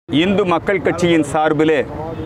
இந்து மக்கள் கட்சியின் சார்பிலே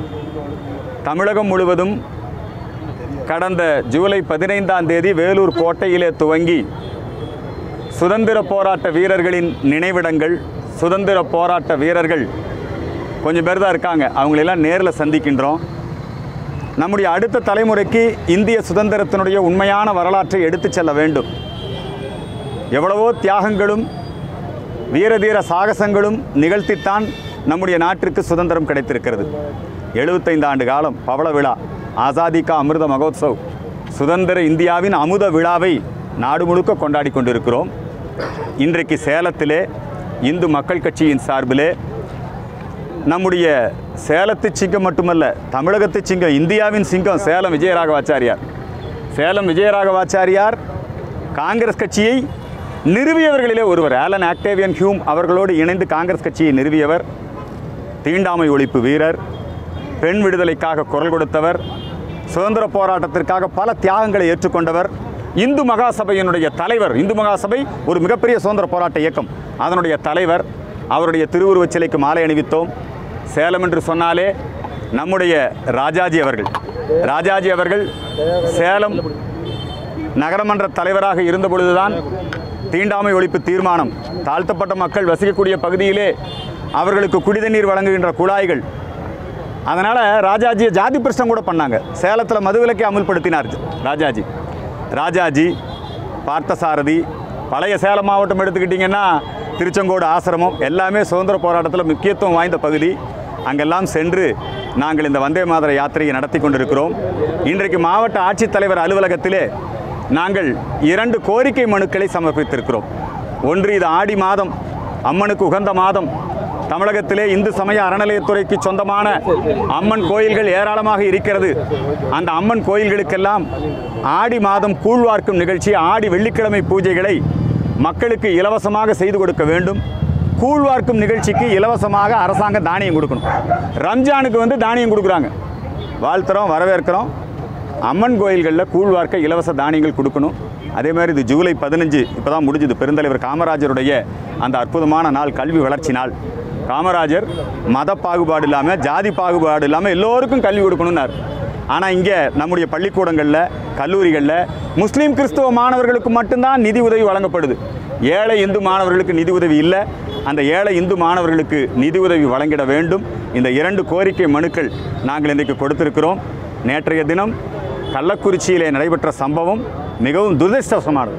தமிழகம் முழுவதும் கடந்த ஜூலை 15ஆம் தேதி வேலூர் கோட்டையிலே துவங்கி சுதந்திர போராட்ட வீரர்களின் நினைவிடங்கள், சுதந்திர போராட்ட வீரர்கள் கொஞ்சம் பேர் தான் இருக்காங்க, அவங்களெல்லாம் நேரில் சந்திக்கின்றோம். நம்முடைய அடுத்த தலைமுறைக்கு இந்திய சுதந்திரத்தினுடைய உண்மையான வரலாற்றை எடுத்துச் செல்ல வேண்டும். எவ்வளவோ தியாகங்களும் வீரதீர சாகசங்களும் நிகழ்த்தித்தான் நம்முடைய நாட்டிற்கு சுதந்திரம் கிடைத்திருக்கிறது. 75 ஆண்டு காலம் பவள விழா, ஆசாதி கா அமிர்த மகோத்சவ், சுதந்திர இந்தியாவின் அமுத விழாவை நாடு முழுக்க கொண்டாடி கொண்டிருக்கிறோம். இன்றைக்கு சேலத்திலே இந்து மக்கள் கட்சியின் சார்பிலே நம்முடைய சேலத்து சிங்கம் மட்டுமல்ல, தமிழகத்து சிங்கம், இந்தியாவின் சிங்கம் சேலம் விஜயராகவாச்சாரியார். சேலம் விஜயராகவாச்சாரியார் காங்கிரஸ் கட்சியை நிறுவியவர்களிலே ஒருவர். ஆலன் ஆக்டேவியன் ஹியூம் அவர்களோடு இணைந்து காங்கிரஸ் கட்சியை நிறுவியவர். தீண்டாமை ஒழிப்பு வீரர், பெண் விடுதலைக்காக குரல் கொடுத்தவர், சுதந்திர போராட்டத்திற்காக பல தியாகங்களை ஏற்றுக்கொண்டவர், இந்து மகாசபையினுடைய தலைவர். இந்து மகாசபை ஒரு மிகப்பெரிய சுதந்திர போராட்ட இயக்கம், அதனுடைய தலைவர். அவருடைய திருவுருவச் சிலைக்கு மாலை அணிவித்தோம். சேலம் என்று சொன்னாலே நம்முடைய ராஜாஜி அவர்கள் சேலம் நகரமன்ற தலைவராக இருந்த பொழுதுதான் தீண்டாமை ஒழிப்பு தீர்மானம், தாழ்த்தப்பட்ட மக்கள் வசிக்கக்கூடிய பகுதியிலே அவர்களுக்கு குடிதண்ணீர் வழங்குகின்ற குழாய்கள், அதனால் ராஜாஜியை ஜாதி பிரச்சனை கூட பண்ணாங்க. சேலத்தில் மதுவிலக்கை அமுல்படுத்தினார் ராஜாஜி, பார்த்தசாரதி. பழைய சேலம் மாவட்டம் எடுத்துக்கிட்டிங்கன்னா திருச்செங்கோடு ஆசிரமம் எல்லாமே சுதந்திர போராட்டத்தில் முக்கியத்துவம் வாய்ந்த பகுதி. அங்கெல்லாம் சென்று நாங்கள் இந்த வந்தே மாதர யாத்திரையை நடத்தி கொண்டிருக்கிறோம். இன்றைக்கு மாவட்ட ஆட்சித்தலைவர் அலுவலகத்திலே நாங்கள் 2 கோரிக்கை மனுக்களை சமர்ப்பித்திருக்கிறோம். ஒன்று, இது ஆடி மாதம், அம்மனுக்கு உகந்த மாதம். தமிழகத்திலே இந்து சமய அறநிலையத்துறைக்கு சொந்தமான அம்மன் கோயில்கள் ஏராளமாக இருக்கிறது. அந்த அம்மன் கோயில்களுக்கெல்லாம் ஆடி மாதம் கூழ்வார்க்கும் நிகழ்ச்சி, ஆடி வெள்ளிக்கிழமை பூஜைகளை மக்களுக்கு இலவசமாக செய்து கொடுக்க வேண்டும். கூழ்வார்க்கும் நிகழ்ச்சிக்கு இலவசமாக அரசாங்கம் தானியம் கொடுக்கணும். ரம்ஜானுக்கு தானியம் கொடுக்குறாங்க, வாழ்த்துறோம், வரவேற்கிறோம். அம்மன் கோயில்களில் கூழ்வார்க்க இலவச தானியங்கள் கொடுக்கணும். அதே மாதிரி இது ஜூலை 15 இப்போ தான் முடிஞ்சது, பெருந்தலைவர் காமராஜருடைய அந்த அற்புதமான நாள், கல்வி வளர்ச்சி நாள். காமராஜர் மத பாகுபாடு இல்லாமல், ஜாதி பாகுபாடு இல்லாமல் எல்லோருக்கும் கல்வி கொடுக்கணும்னார். ஆனால் இங்கே நம்முடைய பள்ளிக்கூடங்களில், கல்லூரிகளில் முஸ்லீம் கிறிஸ்துவ மாணவர்களுக்கு மட்டும்தான் நிதி உதவி வழங்கப்படுது. ஏழை இந்து மாணவர்களுக்கு நிதி உதவி இல்லை. அந்த ஏழை இந்து மாணவர்களுக்கு நிதி உதவி வழங்கிட வேண்டும். இந்த 2 கோரிக்கை மனுக்கள் நாங்கள் இன்றைக்கு கொடுத்திருக்கிறோம். நேற்றைய தினம் கள்ளக்குறிச்சியிலே நடைபெற்ற சம்பவம் மிகவும் துரதிர்ஷ்டவசமானது.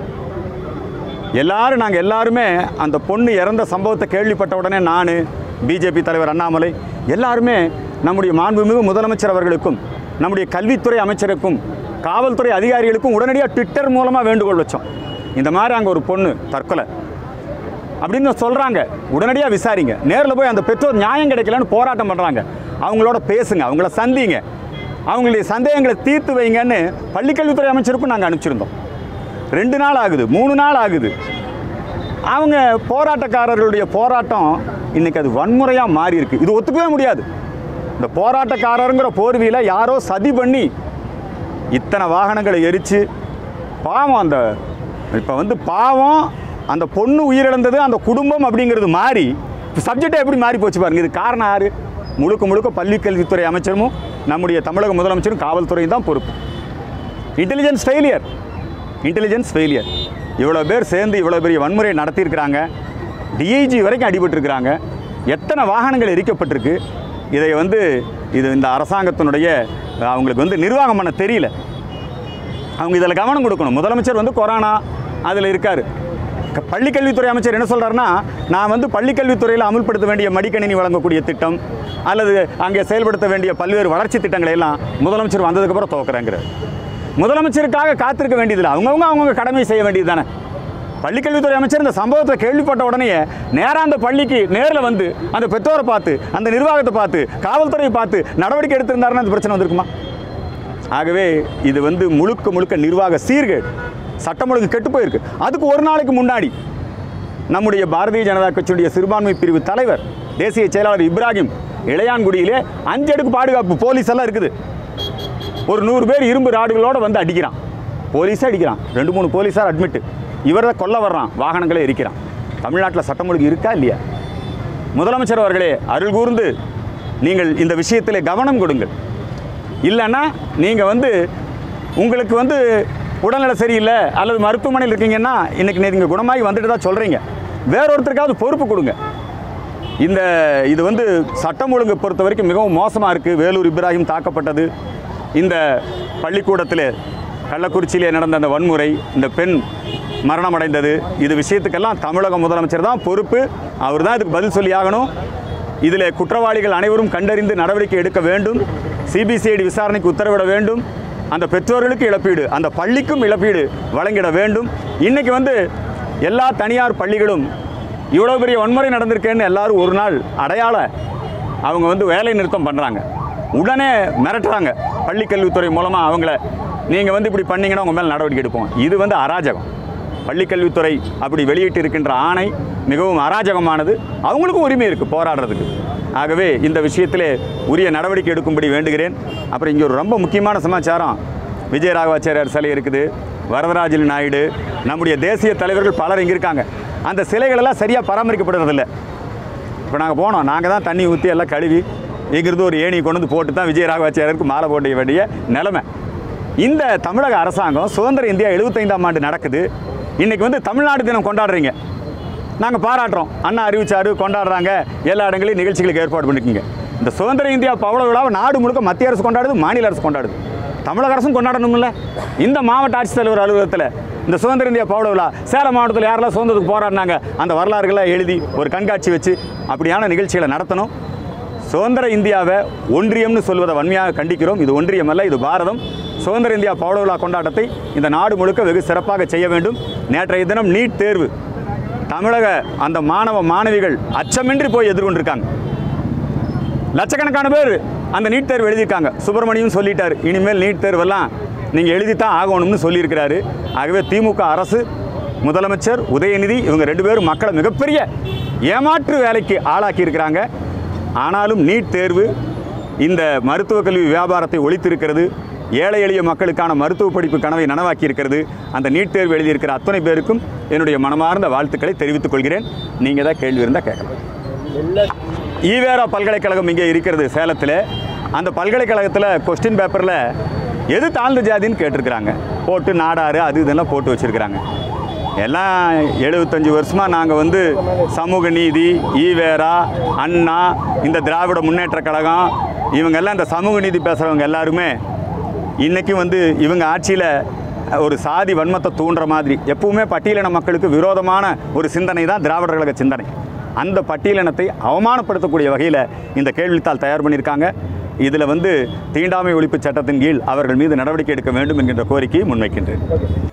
நாங்கள் எல்லாருமே அந்த பொண்ணு இறந்த சம்பவத்தை கேள்விப்பட்ட உடனே நான், பிஜேபி தலைவர் அண்ணாமலை, எல்லாருமே நம்முடைய மாண்புமிகு முதலமைச்சர் அவர்களுக்கும், நம்முடைய கல்வித்துறை அமைச்சருக்கும், காவல்துறை அதிகாரிகளுக்கும் உடனடியாக ட்விட்டர் மூலமாக வேண்டுகோள் வச்சோம். இந்த மாதிரி அங்கே ஒரு பொண்ணு தற்கொலை அப்படின்னு சொல்கிறாங்க, உடனடியாக விசாரிங்க. நேரில் போய் அந்த பெற்றோர் நியாயம் கிடைக்கலன்னு போராட்டம் பண்ணுறாங்க, அவங்களோட பேசுங்க, அவங்கள சந்திங்க, அவங்களுடைய சந்தேகங்களை தீர்த்து வைங்கன்னு பள்ளிக்கல்வித்துறை அமைச்சருக்கும் நாங்கள் அனுப்பிச்சிருந்தோம். 2 நாள் ஆகுது, 3 நாள் ஆகுது. அவங்க போராட்டக்காரர்களுடைய போராட்டம் இன்றைக்கி அது வன்முறையாக மாறி இருக்கு. இது ஒத்துக்கவே முடியாது. இந்த போராட்டக்காரருங்கிற போர்வியில் யாரோ சதி பண்ணி இத்தனை வாகனங்களை எரித்து, பாவம் அந்த இப்போ பாவம் அந்த பொண்ணு உயிரிழந்தது, அந்த குடும்பம் அப்படிங்கிறது மாறி சப்ஜெக்டை எப்படி மாறி போச்சு பாருங்கள். இது காரணம் யார்? முழுக்க பள்ளிக்கல்வித்துறை அமைச்சரும் நம்முடைய தமிழக முதலமைச்சரும் காவல்துறையும் தான் பொறுப்பு. Intelligence failure. இவ்வளோ பேர் சேர்ந்து இவ்வளோ பெரிய வன்முறையை நடத்தியிருக்கிறாங்க. டிஐஜி வரைக்கும் அடிபட்டிருக்கிறாங்க. எத்தனை வாகனங்கள் எரிக்கப்பட்டிருக்கு. இதை இது இந்த அரசாங்கத்தினுடைய அவங்களுக்கு நிர்வாகம் பண்ண தெரியல. அவங்க இதில் கவனம் கொடுக்கணும். முதலமைச்சர் கொரோனா அதில் இருக்கார். பள்ளிக்கல்வித்துறை அமைச்சர் என்ன சொல்கிறாருன்னா, நான் பள்ளிக்கல்வித்துறையில் அமுல்படுத்த வேண்டிய மடிக்கணினி வழங்கக்கூடிய திட்டம் அல்லது அங்கே செயல்படுத்த வேண்டிய பல்வேறு வளர்ச்சி திட்டங்களை எல்லாம் முதலமைச்சர் வந்ததுக்கப்புறம் துவக்கிறேங்கிறார். முதலமைச்சருக்காக காத்திருக்க வேண்டியதில்லை, அவங்கவுங்க கடமை செய்ய வேண்டியது தானே. பள்ளிக்கல்வித்துறை அமைச்சர் இந்த சம்பவத்தை கேள்விப்பட்ட உடனே நேராக அந்த பள்ளிக்கு நேரில் அந்த பெற்றோரை பார்த்து, அந்த நிர்வாகத்தை பார்த்து, காவல்துறையை பார்த்து நடவடிக்கை எடுத்திருந்தாருன்னா அந்த பிரச்சனை வந்திருக்குமா? ஆகவே இது முழுக்க நிர்வாக சீர்கேடு, சட்டம் ஒழுங்கு கெட்டு போயிருக்கு. அதுக்கு ஒரு நாளைக்கு முன்னாடி நம்முடைய பாரதிய ஜனதா கட்சியுடைய சிறுபான்மை பிரிவு தலைவர், தேசிய செயலாளர் இப்ராஹிம் இளையான்குடியிலே 5 அடுக்கு பாதுகாப்பு போலீஸ் எல்லாம் இருக்குது. ஒரு 100 பேர் இரும்பு ராடுகளோடு அடிக்கிறான், போலீஸே அடிக்கிறான். 2-3 போலீஸார் அட்மிட்டு. இவரை கொல்ல வர்றான், வாகனங்களை எரிக்கிறான். தமிழ்நாட்டில் சட்டம் ஒழுங்கு இருக்கா இல்லையா? முதலமைச்சர் அவர்களே அருள் கூர்ந்து நீங்கள் இந்த விஷயத்தில் கவனம் கொடுங்கள். இல்லைன்னா நீங்கள் உங்களுக்கு உடல்நல சரியில்லை அல்லது மருத்துவமனையில் இருக்கீங்கன்னா இன்றைக்கி நீங்கள் குணமாகி வந்துட்டு தான் சொல்கிறீங்க, வேறொருத்தருக்காவது பொறுப்பு கொடுங்க. இது சட்டம் ஒழுங்கு பொறுத்த வரைக்கும் மிகவும் மோசமாக இருக்குது. வேலூர் இப்ராஹிம் தாக்கப்பட்டது, இந்த பள்ளிக்கூடத்தில் கள்ளக்குறிச்சியிலே நடந்த அந்த வன்முறை, இந்த பெண் மரணம் அடைந்தது, இது விஷயத்துக்கெல்லாம் தமிழக முதலமைச்சர் தான் பொறுப்பு. அவர் தான் இதுக்கு பதில் சொல்லி ஆகணும். இதில் குற்றவாளிகள் அனைவரும் கண்டறிந்து நடவடிக்கை எடுக்க வேண்டும். சிபிசிஐடி விசாரணைக்கு உத்தரவிட வேண்டும். அந்த பெற்றோர்களுக்கு இழப்பீடு, அந்த பள்ளிக்கும் இழப்பீடு வழங்கிட வேண்டும். இன்றைக்கி எல்லா தனியார் பள்ளிகளும் இவ்வளோ பெரிய வன்முறை நடந்திருக்கேன்னு எல்லாரும் ஒரு நாள் அடையாள அவங்க வேலை நிறுத்தம் பண்ணுறாங்க, உடனே மிரட்டுறாங்க. பள்ளிக்கல்வித்துறை மூலமாக அவங்கள நீங்கள் இப்படி பண்ணிங்கன்னா உங்கள் மேலே நடவடிக்கை எடுப்போம். இது அராஜகம். பள்ளிக்கல்வித்துறை அப்படி வெளியிட்டு இருக்கின்ற ஆணை மிகவும் அராஜகமானது. அவங்களுக்கும் உரிமை இருக்குது போராடுறதுக்கு. ஆகவே இந்த விஷயத்திலே உரிய நடவடிக்கை எடுக்கும்படி வேண்டுகிறேன். அப்புறம் இங்கே ஒரு ரொம்ப முக்கியமான சமாச்சாரம், விஜயராகவாச்சாரியார் சிலை இருக்குது, வரதராஜன் நாயுடு, நம்முடைய தேசிய தலைவர்கள் பலர் இங்கே இருக்காங்க. அந்த சிலைகளெல்லாம் சரியாக பராமரிக்கப்படுறதில்லை. இப்போ நாங்கள் போனோம், நாங்கள் தான் தண்ணி ஊற்றி எல்லாம் கழுவி இங்கிருந்து ஒரு ஏணி கொண்டு போட்டு தான் விஜயராகவாச்சாரியருக்கு மாலை போட வேண்டிய நிலைமை. இந்த தமிழக அரசாங்கம் சுதந்திர இந்தியா 75ஆம் ஆண்டு நடக்குது. இன்றைக்கி தமிழ்நாடு தினம் கொண்டாடுறீங்க, நாங்கள் பாராட்டுறோம். அண்ணா அறிவிச்சாரு, கொண்டாடுறாங்க, எல்லா இடங்களையும் நிகழ்ச்சிகளுக்கு ஏற்பாடு பண்ணிக்கோங்க. இந்த சுதந்திர இந்தியா பவள விழாவை நாடு முழுக்க மத்திய அரசு கொண்டாடுது, மாநில அரசு கொண்டாடுது, தமிழக அரசும் கொண்டாடணும்ல. இந்த மாவட்ட ஆட்சித்தலைவர் அலுவலகத்தில் இந்த சுதந்திர இந்தியா பவள விழா, சேலம் மாவட்டத்தில் யாரெல்லாம் சுதந்திரத்துக்கு போராடினாங்க அந்த வரலாறுகளை எழுதி ஒரு கண்காட்சி வச்சு அப்படியான நிகழ்ச்சிகளை நடத்தணும். சுதந்திர இந்தியாவை ஒன்றியம்னு சொல்வதை வன்மையாக கண்டிக்கிறோம். இது ஒன்றியம் அல்ல, இது பாரதம். சுதந்திர இந்தியா பவள விழா கொண்டாட்டத்தை இந்த நாடு முழுக்க வெகு சிறப்பாக செய்ய வேண்டும். நேற்றைய தினம் நீட் தேர்வு தமிழக அந்த மாணவ மாணவிகள் அச்சமின்றி போய் எதிர்கொண்டிருக்காங்க. லட்சக்கணக்கான பேர் அந்த நீட் தேர்வு எழுதியிருக்காங்க. சுப்பிரமணியம் சொல்லிட்டார், இனிமேல் நீட் தேர்வெல்லாம் நீங்கள் எழுதித்தான் ஆகணும்னு சொல்லியிருக்கிறாரு. ஆகவே திமுக அரசு, முதலமைச்சர் உதயநிதி இவங்க 2 பேரும் மக்களை மிகப்பெரிய ஏமாற்று வேலைக்கு ஆளாக்கி இருக்கிறாங்க. ஆனாலும் நீட் தேர்வு இந்த மருத்துவ கல்வி வியாபாரத்தை ஒழித்திருக்கிறது. ஏழை எளிய மக்களுக்கான மருத்துவ படிப்பு கனவை நனவாக்கி இருக்கிறது. அந்த நீட் தேர்வு எழுதியிருக்கிற அத்தனை பேருக்கும் என்னுடைய மனமார்ந்த வாழ்த்துக்களை தெரிவித்துக் கொள்கிறேன். நீங்கள் தான் கேள்வி இருந்தால் கேட்கலாம். ஈவேரா பல்கலைக்கழகம் இங்கே இருக்கிறது சேலத்தில். அந்த பல்கலைக்கழகத்தில் கொஸ்டின் பேப்பரில் எது தாழ்ந்த ஜாதின்னு கேட்டிருக்கிறாங்க. போட்டு நாடாறு அது இதெல்லாம் போட்டு வச்சுருக்கிறாங்க. எல்லாம் 75 வருஷமாக நாங்கள் சமூக நீதி, ஈவேரா, அண்ணா, இந்த திராவிட முன்னேற்ற கழகம் இவங்கெல்லாம் இந்த சமூக நீதி பேசுகிறவங்க எல்லாருமே இன்றைக்கும் இவங்க ஆட்சியில் ஒரு சாதி வன்மத்தை தூண்டுற மாதிரி எப்பவுமே பட்டியலின மக்களுக்கு விரோதமான ஒரு சிந்தனை தான் திராவிடர் கழக சிந்தனை. அந்த பட்டியலினத்தை அவமானப்படுத்தக்கூடிய வகையில் இந்த கேள்வித்தாள் தயார் பண்ணியிருக்காங்க. இதில் தீண்டாமை ஒழிப்பு சட்டத்தின் கீழ் அவர்கள் மீது நடவடிக்கை எடுக்க வேண்டும் என்கின்ற கோரிக்கையை முன்வைக்கின்றேன்.